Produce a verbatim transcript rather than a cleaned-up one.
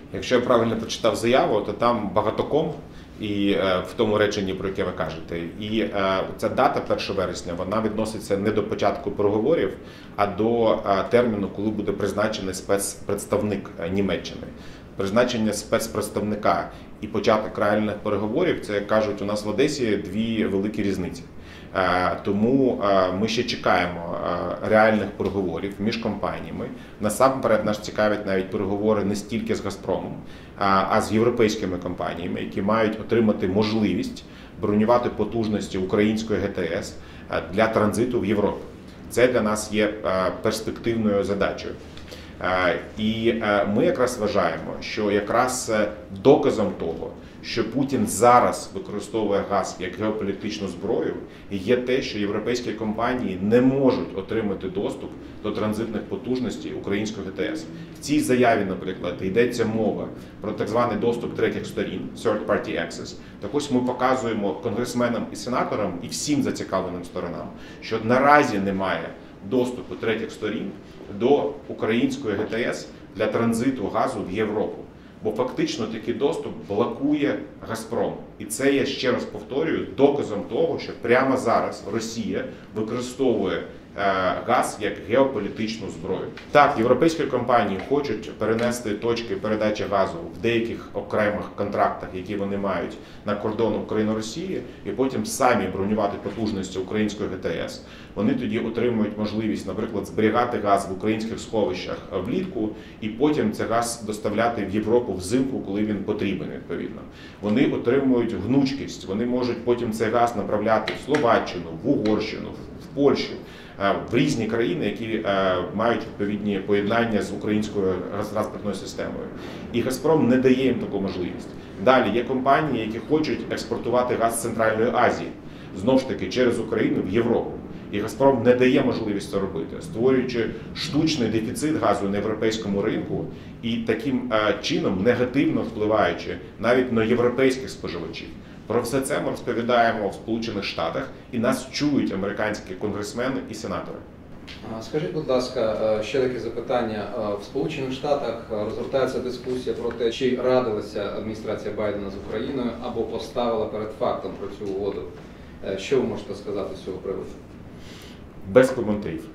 Якщо я правильно прочитав заяву, то там багатоком і е, в тому реченні, про яке ви кажете. І е, ця дата першого вересня, вона відноситься не до початку переговорів, а до е, терміну, коли буде призначений спецпредставник Німеччини. Призначення спецпредставника і початок реальних переговорів, це, як кажуть, у нас в Одесі дві великі різниці. Тому ми ще чекаємо реальних переговорів між компаніями. Насамперед нас цікавлять навіть переговори не стільки з «Газпромом», а з європейськими компаніями, які мають отримати можливість бронювати потужності української ге те ес для транзиту в Європу. Це для нас є перспективною задачею. І ми якраз вважаємо, що якраз доказом того, що Путін зараз використовує газ як геополітичну зброю, є те, що європейські компанії не можуть отримати доступ до транзитних потужностей української ге те ес. В цій заяві, наприклад, йдеться мова про так званий доступ третіх сторін, third party access. Так ось ми показуємо конгресменам і сенаторам і всім зацікавленим сторонам, що наразі немає доступу третіх сторін до української ге те ес для транзиту газу в Європу. Бо фактично такий доступ блокує «Газпром». І це, я ще раз повторюю, доказом того, що прямо зараз Росія використовує газ як геополітичну зброю. Так, європейські компанії хочуть перенести точки передачі газу в деяких окремих контрактах, які вони мають на кордон України-Росії, і потім самі бронювати потужності української ге те ес. Вони тоді отримують можливість, наприклад, зберігати газ в українських сховищах влітку і потім цей газ доставляти в Європу взимку, коли він потрібен, відповідно. Вони отримують гнучкість, вони можуть потім цей газ направляти в Словаччину, в Угорщину, в Польщу, в різні країни, які мають відповідні поєднання з українською газотранспортною системою. І «Газпром» не дає їм таку можливість. Далі є компанії, які хочуть експортувати газ з Центральної Азії, знову ж таки, через Україну в Європу. І «Газпром» не дає можливість це робити, створюючи штучний дефіцит газу на європейському ринку і таким чином негативно впливаючи навіть на європейських споживачів. Про все це ми розповідаємо в Сполучених Штатах, і нас чують американські конгресмени і сенатори. Скажіть, будь ласка, ще таке запитання. В Сполучених Штатах розгортається дискусія про те, чи радилася адміністрація Байдена з Україною або поставила перед фактом про цю угоду. Що ви можете сказати з цього приводу? Без коментарів.